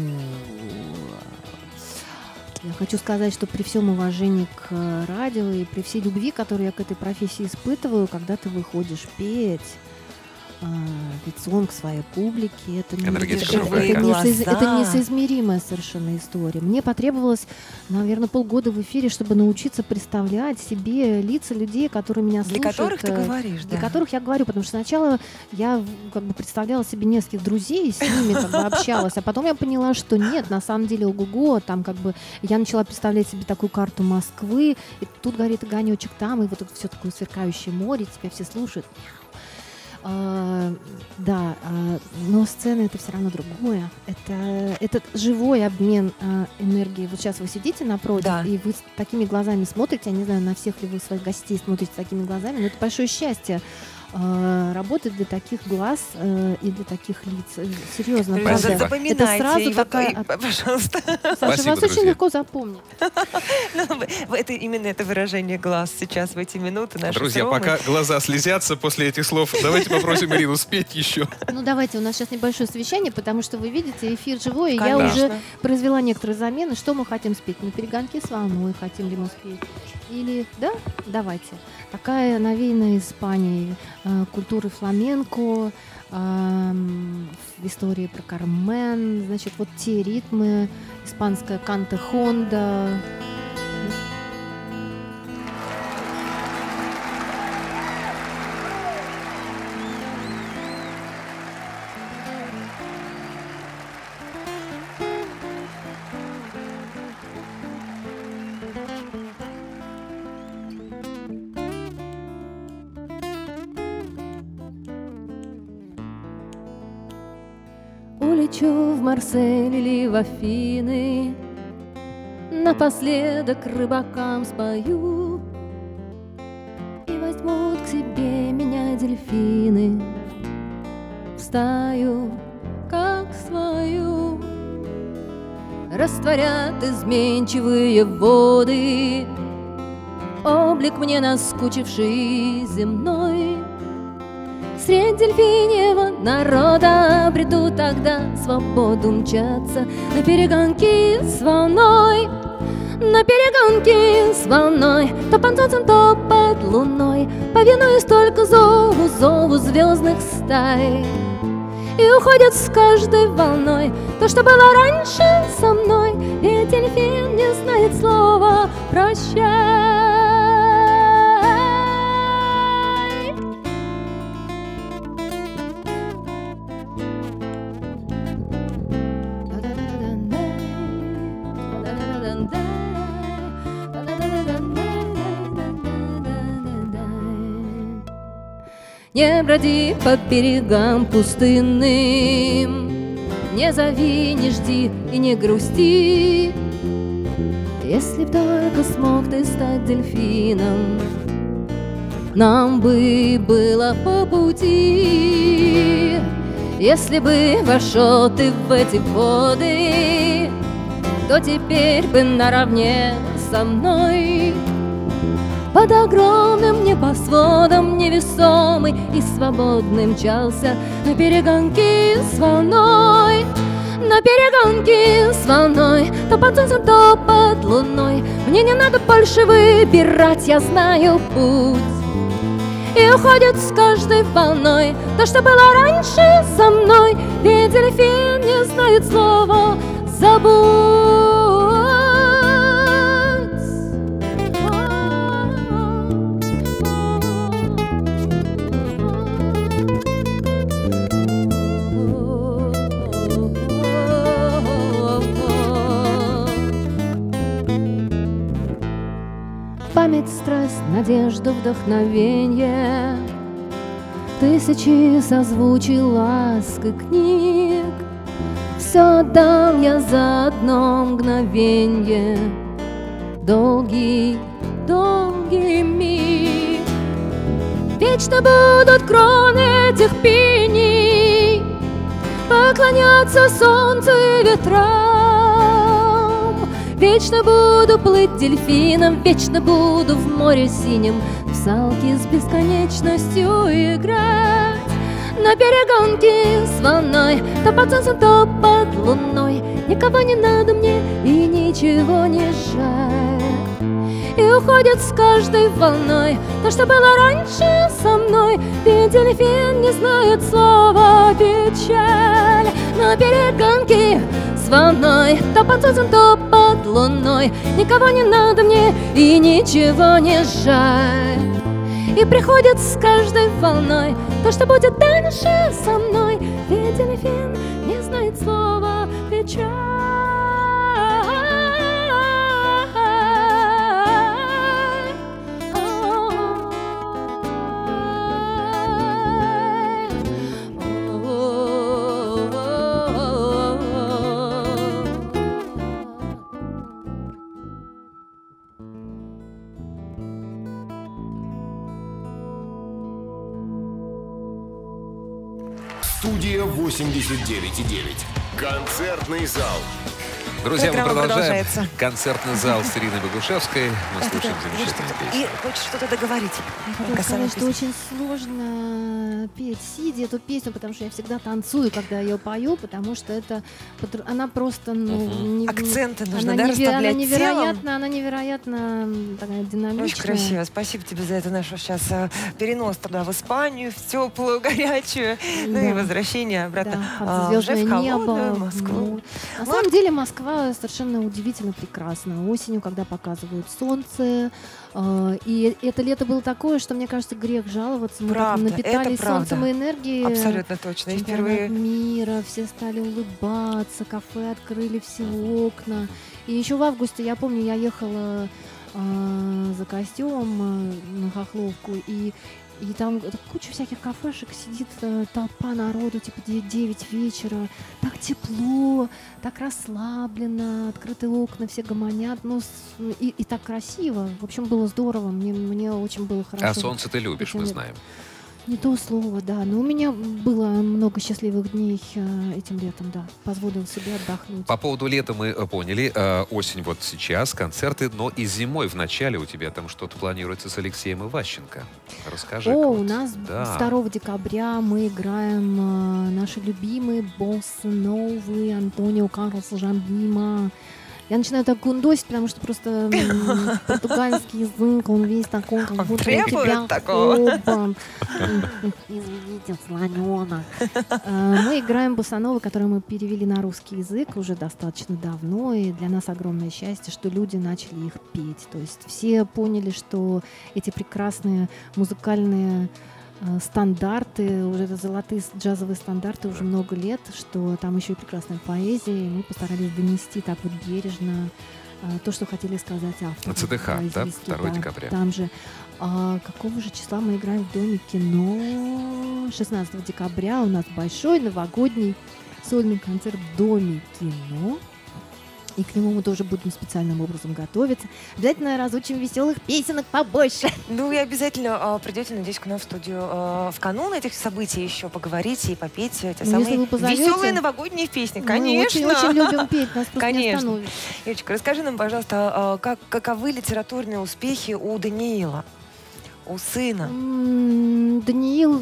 я хочу сказать, что при всем уважении к радио и при всей любви, которую я к этой профессии испытываю, когда ты выходишь петь лицом к своей публике, это Энергетика другая. это несоизмеримая совершенно история. Мне потребовалось, наверное, полгода в эфире, чтобы научиться представлять себе лица людей, которые меня слушают. Для которых ты говоришь, Для да. которых я говорю, потому что сначала я как бы представляла себе нескольких друзей, и с ними как бы общалась, а потом я поняла, что нет, на самом деле, ого-го, там как бы я начала представлять себе такую карту Москвы, и тут горит огонечек там, и вот это все такое сверкающее море, тебя все слушают. Да, но сцена — это все равно другое. Это живой обмен энергией. Вот сейчас вы сидите напротив, Да. и вы с такими глазами смотрите, я не знаю, на всех ли вы своих гостей смотрите такими глазами, но это большое счастье работает для таких глаз и для таких лиц. Серьезно, Спасибо. правда. Это сразу такая... Пожалуйста. Саша, вас очень легко запомнить. Именно это выражение глаз сейчас в эти минуты. Друзья, пока глаза слезятся после этих слов, давайте попросим Ирину спеть еще. Ну, давайте, у нас сейчас небольшое совещание, потому что вы видите, эфир живой, и я Конечно. уже произвела некоторые замены. Что мы хотим спеть? На перегонки с волной хотим ли мы спеть? Или, да? Давайте. Такая навеянная Испанией культуры фламенко, в истории про Кармен, значит, вот те ритмы, испанская канте-хонда. Улечу в Марсель или в Афины, напоследок рыбакам спою, и возьмут к себе меня дельфины в стаю, как свою. Растворят изменчивые воды облик мне наскучивший земной. Средь дельфиньего народа обрету тогда свободу мчаться на перегонки с волной, на перегонки с волной, то под солнцем, то под луной, повинуясь только зову, зову звездных стай. И уходят с каждой волной то, что было раньше со мной, ведь дельфин не знает слова «прощай». Не броди по берегам пустынным, не зови, не жди и не грусти. Если б только смог ты стать дельфином, нам бы было по пути. Если бы вошел ты в эти воды, то теперь бы наравне со мной под огромным небосводом невесомый и свободный мчался на перегонки с волной, на перегонки с волной, то под солнцем, то под луной. Мне не надо больше выбирать, я знаю путь. И уходит с каждой волной то, что было раньше со мной, ведь дельфин не знает слова «забудь». Память, страсть, надежду, вдохновенье, тысячи созвучий, ласк и книг. Все отдам я за одно мгновенье, долгий, долгий миг. Вечно будут кроны этих пений поклоняться солнцу и ветрам. Вечно буду плыть дельфином, вечно буду в море синем в салки с бесконечностью играть. На перегонки с волной, то под солнцем, то под луной. Никого не надо мне и ничего не жаль. И уходит с каждой волной то, что было раньше со мной, ведь дельфин не знает слова «печаль». На перегонки с волной, то под солнцем, то под луной. Никого не надо мне и ничего не жаль. И приходит с каждой волной то, что будет дальше со мной, ведь дельфин не знает слова «печаль». Студия 89,9. Концертный зал. Друзья, мы продолжаем. Концертный зал с Ириной Богушевской. Мы слушаем замечательную песню. И хочешь что-то договорить? Я хотела сказать, что очень сложно петь сидя эту песню, потому что я всегда танцую, когда я ее пою, потому что она просто... Акценты нужно, да, расставлять телом? Она невероятно такая динамичная. Очень красиво. Спасибо тебе за это наш сейчас перенос туда в Испанию, в теплую, горячую, ну и возвращение обратно уже в холодную Москву. На самом деле Москва совершенно удивительно прекрасно. Осенью, когда показывают солнце. И это лето было такое, что, мне кажется, грех жаловаться. Мы напитались солнцем и энергией. Абсолютно точно. И впервые мира, все стали улыбаться, кафе открыли все окна. И еще в августе, я помню, я ехала за костюмом на Хохловку, и там куча всяких кафешек, сидит толпа народу, типа 9 вечера. Так тепло, так расслабленно, открытые окна, все гомонят. И так красиво. В общем, было здорово. Мне очень было хорошо. А солнце ты любишь, мы знаем. Не то слово, да. Но у меня было много счастливых дней этим летом, да. Позволил себе отдохнуть. По поводу лета мы поняли. Осень вот сейчас, концерты, но и зимой в начале у тебя там что-то планируется с Алексеем Иващенко. Расскажи. У нас 2 декабря мы играем наши любимые босса-новые Антонио Карлос Жамбима. Я начинаю так гундосить, потому что просто португальский язык, он весь такой, как будто требует такого. Извините, слоненок. Мы играем босановы, которые мы перевели на русский язык уже достаточно давно, и для нас огромное счастье, что люди начали их петь. То есть все поняли, что эти прекрасные музыкальные стандарты, уже это золотые джазовые стандарты уже много лет, что там еще и прекрасная поэзия, и мы постарались донести так вот бережно то, что хотели сказать авторы. На ЦДХ, да? 2 декабря. Там же. Какого же числа мы играем в Доме кино? 16 декабря у нас большой новогодний сольный концерт в Доме кино. И к нему мы тоже будем специальным образом готовиться. Обязательно разучим веселых песенок побольше. Ну и обязательно придете, надеюсь, к нам в студию в канун этих событий еще поговорить и попеть эти самые веселые новогодние песни. Конечно. Мы очень любим петь, нас просто не остановишь. Юлечка, расскажи нам, пожалуйста, каковы литературные успехи у Даниила, у сына? Даниил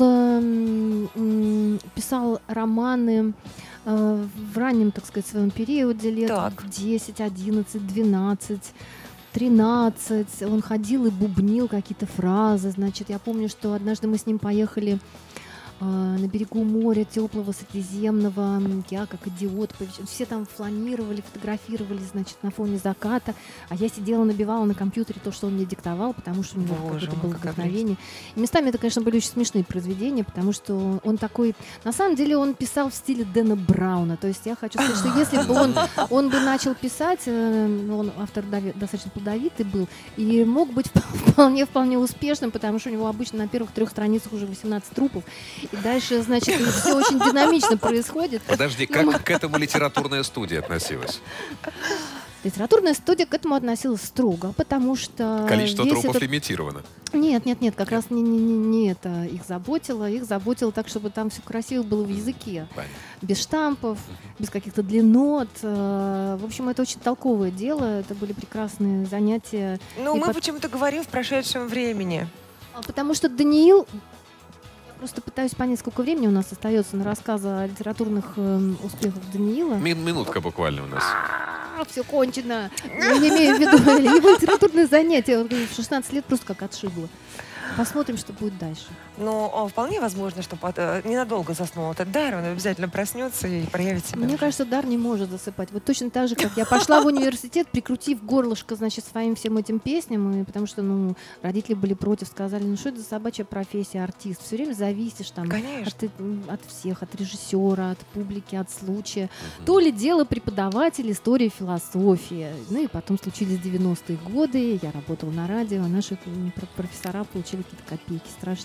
писал романы в раннем, так сказать, своем периоде, лет 10, 11, 12, 13. Он ходил и бубнил какие-то фразы. Значит, я помню, что однажды мы с ним поехали на берегу моря теплого, Средиземного. Я, как идиот, все там фланировали, фотографировали, значит, на фоне заката. А я сидела, набивала на компьютере то, что он мне диктовал, потому что у него какое-то было вдохновение. И местами это, конечно, были очень смешные произведения, потому что он такой... На самом деле он писал в стиле Дэна Брауна. То есть я хочу сказать, что если бы он бы начал писать, он автор достаточно плодовитый был, и мог быть вполне успешным, потому что у него обычно на первых 3 страницах уже 18 трупов. И дальше, значит, все очень динамично происходит. Подожди, как к этому литературная студия относилась? Литературная студия к этому относилась строго, потому что... Количество трупов лимитировано. Нет, как раз не это их заботило. Их заботило так, чтобы там все красиво было в языке. Понятно. Без штампов, без каких-то длиннот. В общем, это очень толковое дело. Это были прекрасные занятия. Ну, мы почему-то говорим в прошедшем времени. Потому что Даниил... Просто пытаюсь понять, сколько времени у нас остается на рассказы о литературных успехах Даниила. Минутка буквально у нас. Все кончено. Я не имею в виду его литературные занятия. Он в 16 лет просто как отшибло. Посмотрим, что будет дальше. Но вполне возможно, что ненадолго заснул этот дар, он обязательно проснется и проявит себя. Мне кажется, дар не может засыпать. Вот точно так же, как я пошла в университет, прикрутив горлышко, значит, своим всем этим песням, и потому что, родители были против, сказали, что это за собачья профессия, артист. Все время зависишь там от всех, от режиссера, от публики, от случая. То ли дело преподаватель истории, философии. Ну и потом случились 90-е годы, я работала на радио, наши профессора получили какие-то копейки страшные. В общем,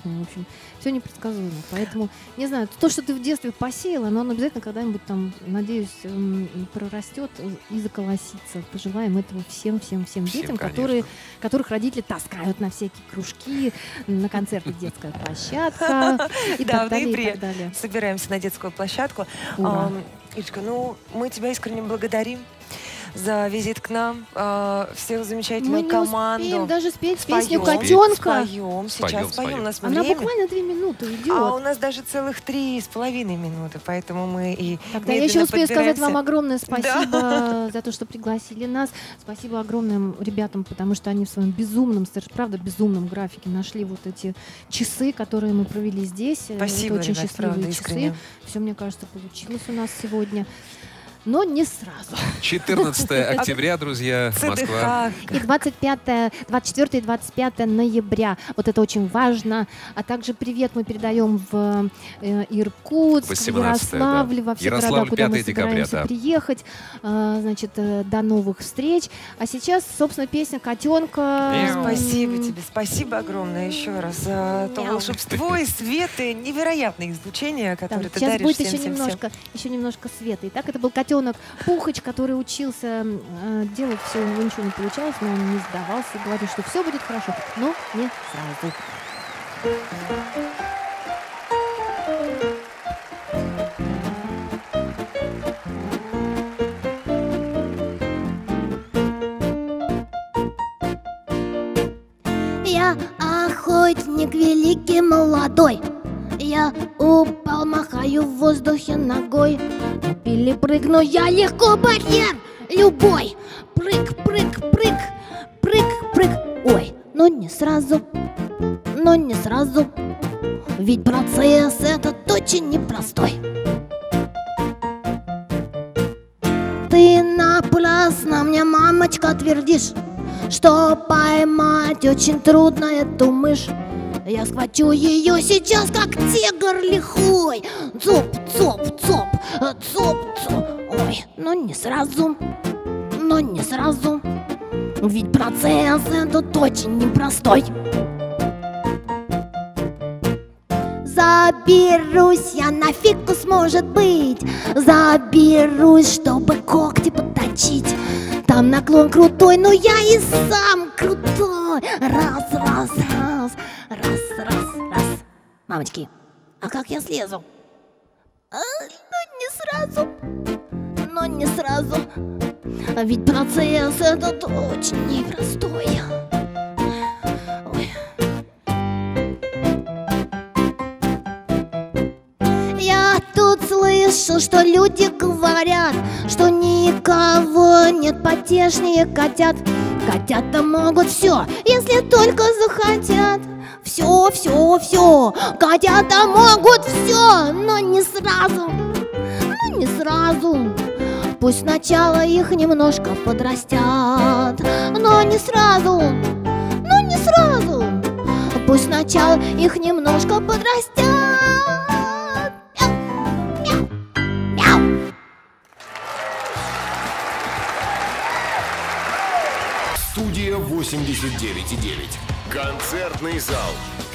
там все непредсказуемо. Поэтому, не знаю, то, что ты в детстве посеяла, но оно обязательно когда-нибудь там, надеюсь, прорастет и заколосится. Пожелаем этого всем детям, которых родители таскают на всякие кружки, на концерты «Детская площадка» и так далее. Собираемся на детскую площадку. Ирочка, мы тебя искренне благодарим за визит к нам, всех замечательную команду. Мы не успеем даже спеть песню «Котенка». Сейчас споем. У нас она буквально 2 минуты идет. А у нас даже целых 3,5 минуты, поэтому мы и тогда я еще успею сказать вам огромное спасибо за то, что пригласили нас. Спасибо огромным ребятам, потому что они в своем безумном, правда, безумном графике нашли вот эти часы, которые мы провели здесь. Спасибо, это очень ребят, счастливые правда, часы. искренне. Все, мне кажется, получилось у нас сегодня. Но не сразу. 14 октября, друзья, Москва. И 24 и 25 ноября. Вот это очень важно. А также привет мы передаем в Иркутск, в Ярославль, во все города, куда мы собираемся приехать. Значит, до новых встреч. А сейчас, собственно, песня «Котенка». Спасибо тебе, спасибо огромное еще раз за то волшебство и свет, и невероятное излучение, которое ты даришь всем. Сейчас будет еще немножко света. Итак, это был котенок Пухач, который учился делать все, у него ничего не получалось, но он не сдавался и говорил, что все будет хорошо, но не сразу. Я охотник великий молодой. Я упал, махаю в воздухе ногой. Или прыгну я легко, барьер любой. Прыг, прыг, прыг, прыг, прыг. Ой, но не сразу, ведь процесс этот очень непростой. Ты напрасно мне, мамочка, твердишь, что поймать очень трудно эту мышь. Я схвачу ее сейчас, как тигр лихой. Цоп, цоп, цоп, цоп, цоп. Ой, но не сразу, ведь процесс этот очень непростой. Заберусь я на фикус, может быть. Заберусь, чтобы когти подточить. Там наклон крутой, но я и сам крутой. Раз, раз, раз, раз, раз, раз. Мамочки, а как я слезу? Но не сразу. Ведь процесс этот очень непростой. Ой. Я тут слышу, что люди говорят, что никого нет потешнее котят. Котята могут все, если только захотят. Все, все, все. Котята могут все, но не сразу. Пусть сначала их немножко подрастят, но не сразу. Пусть сначала их немножко подрастят. Мяу, мяу, мяу. Студия 89,9. Концертный зал.